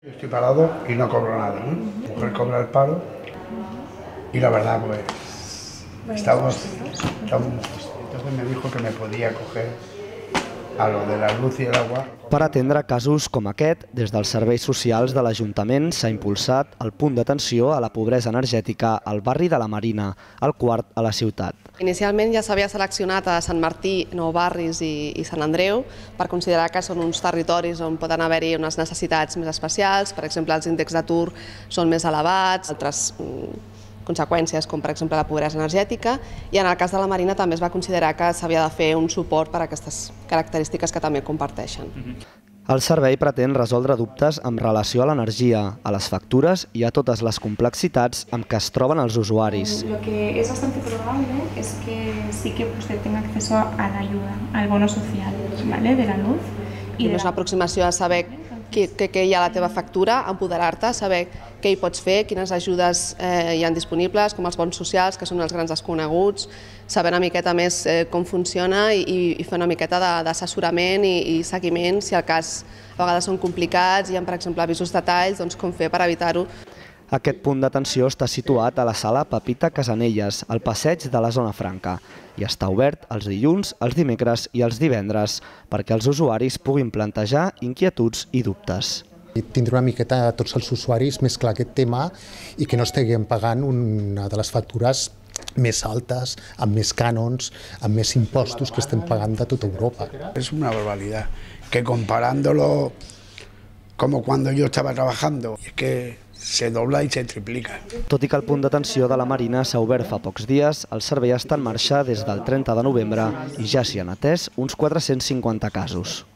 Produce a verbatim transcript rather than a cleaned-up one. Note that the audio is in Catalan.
Estoy parado y no cobro nada, ¿no? Mi mujer cobra el paro y la verdad, pues, estábamos, estábamos, entonces me dijo que me podía coger a lo de la luz y el agua. Per atendre casos com aquest, des dels serveis socials de l'Ajuntament s'ha impulsat el punt d'atenció a la pobresa energètica al barri de la Marina, el quart a la ciutat. Inicialment ja s'havia seleccionat a Sant Martí, Nou Barris i, i Sant Andreu per considerar que són uns territoris on poden haver-hi unes necessitats més especials, per exemple els índexs d'atur són més elevats, altres conseqüències com per exemple la pobresa energètica, i en el cas de la Marina també es va considerar que s'havia de fer un suport per a aquestes característiques que també comparteixen. El servei pretén resoldre dubtes amb relació a l'energia, a les factures i a totes les complexitats amb què es troben els usuaris. Lo que es bastante probable es que sí que usted tenga acceso a la ayuda, al bono social, ¿vale? De la luz. I és una aproximació a saber què, què hi ha a la teva factura, empoderar-te, saber què hi pots fer, quines ajudes eh, hi ha disponibles, com els bons socials, que són els grans desconeguts, saber una miqueta més eh, com funciona i, i fer una miqueta d'assessorament i, i seguiment, si el cas a vegades són complicats, hi ha, per exemple, avisos de talls, doncs com fer per evitar-ho. Aquest punt d'atenció està situat a la sala Pepita Casanelles, al passeig de la Zona Franca, i està obert els dilluns, els dimecres i els divendres perquè els usuaris puguin plantejar inquietuds i dubtes. Tindre una miqueta a tots els usuaris més clar aquest tema i que no estiguem pagant una de les factures més altes, amb més cànons, amb més impostos que estem pagant de tota Europa. Es una barbaridad, que comparándolo como cuando yo estaba trabajando, es que se dobla i se triplica. Tot i que el punt d'atenció de la Marina s'ha obert fa pocs dies, el servei està en marxa des del trenta de novembre i ja s'hi han atès uns quatre-cents cinquanta casos.